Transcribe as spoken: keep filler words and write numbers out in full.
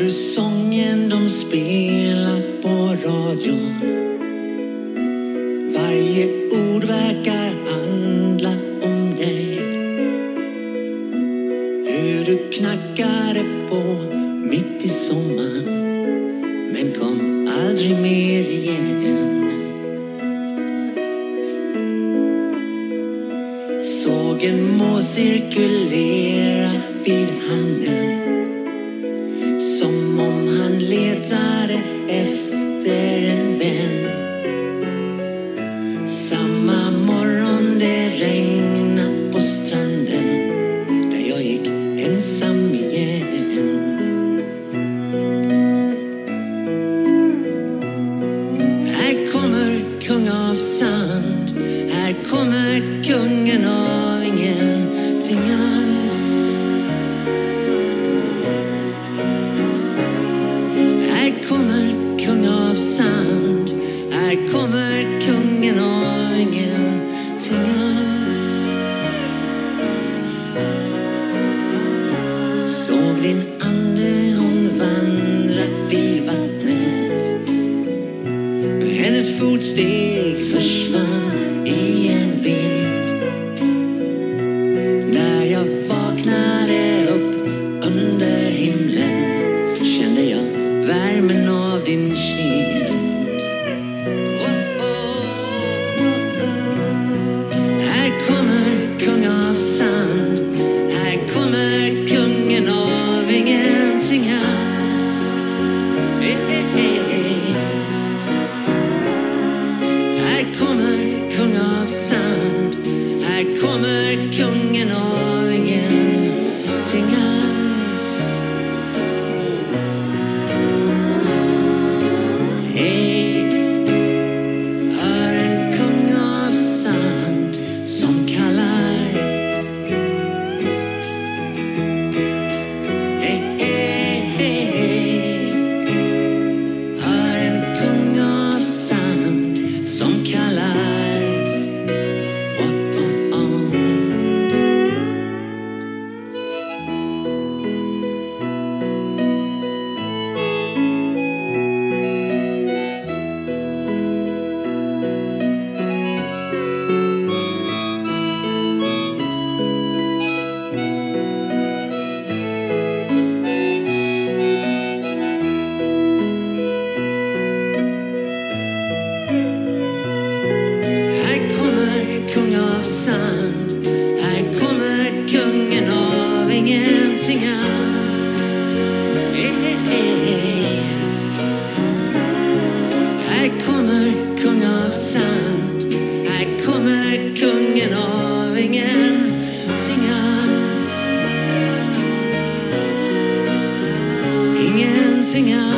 du sången de spelar på radion? Varje ord verkar handla om dig. Hur du knackade på mitt i sommaren, men kom aldrig mer igen. Sågen må cirkulera vid hamnen, som om han letade efter en vän. Samma morgon det regnade på stranden, där jag gick ensam igen. Här kommer kung av sand, här kommer kungen av ingenting alls. Här kommer kung av sand, här kommer kungen av ingenting alls. Såg din ande hon vandra vid vattnet, men hennes fotsteg försvann i en vind. När jag vaknade upp under himlen kände jag värmen av din kind. Oh, oh, oh, oh. Här kommer kung av sand, här kommer kungen av ingenting alls. Hey, hey, hey. Här kommer kung av sand, här kommer kungen av ingenting alls. Hej, hör en kung av sand som kallar. Hej, hej, hej, hör en kung av sand som kallar. Oh, oh, oh. Här kommer kung av sand, här kommer kungen av ingenting alls. Hey, hey, hey. Här kommer kung av sand, här kommer kungen av ingenting alls. Ingenting alls.